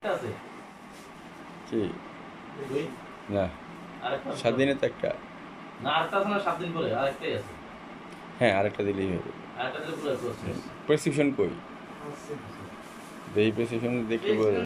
আছে কি দুই না আরেকটা 7 দিনে তো একটা। না আরেকটা আছে না 7 দিন পরে আরেকটাই আছে হ্যাঁ আরেকটা দিলেই হবে। আরেকটা দিলে পুরো কোর্স শেষ প্রেসক্রিপশন কই? আছে এই প্রেসক্রিপশন দেখতে